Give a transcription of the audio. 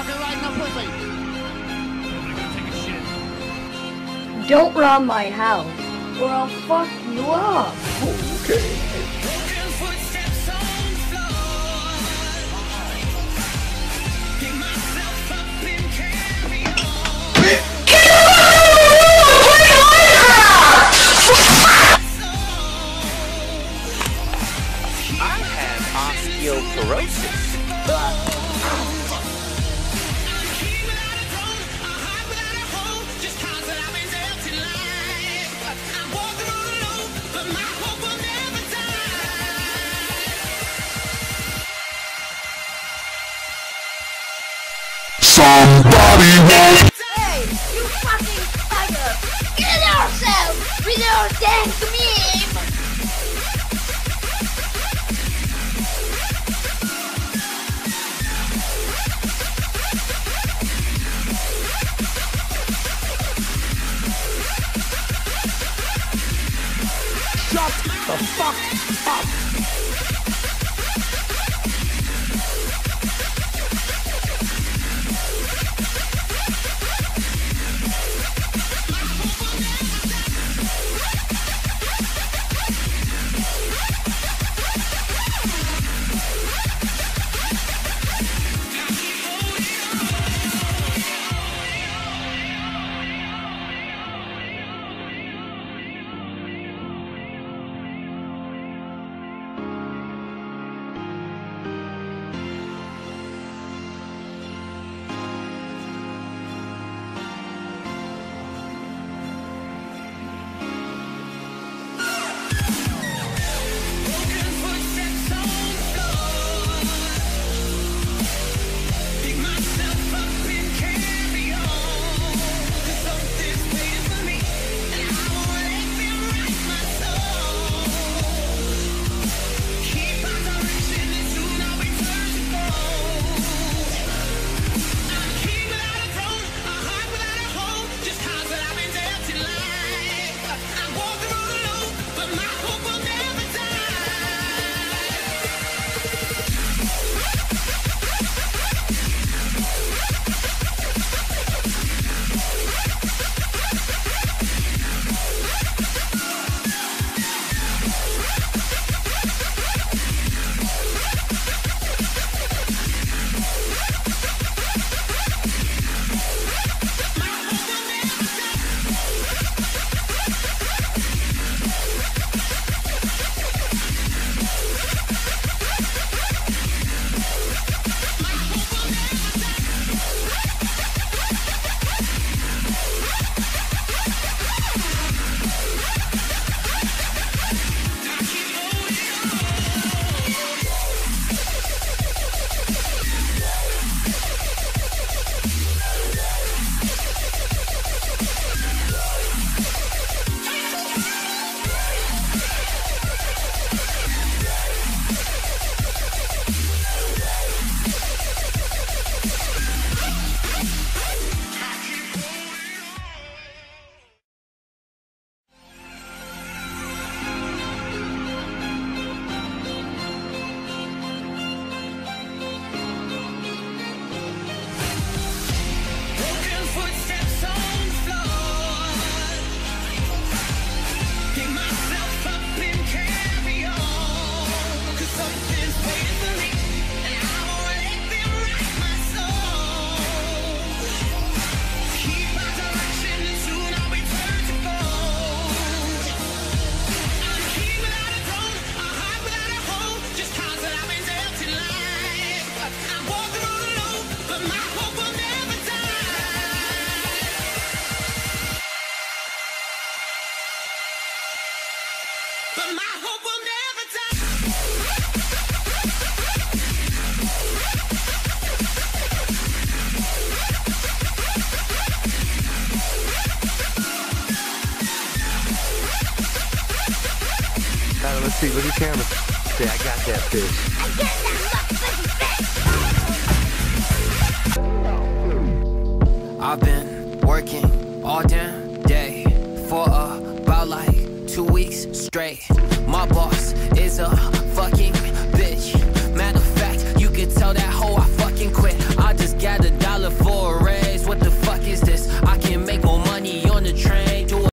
fucking riding a pussy. Don't rob my house, or I'll fuck you up. Okay. I have osteoporosis. Somebody won't. Hey, you fucking spider! Get yourself with your dang meme! Shut the fuck up. Let's see, look at the camera. See, I got that fish. I get that motherfucking fish! I've been working all damn day for about like 2 weeks straight. My boss is a fucking bitch. Matter of fact, you can tell that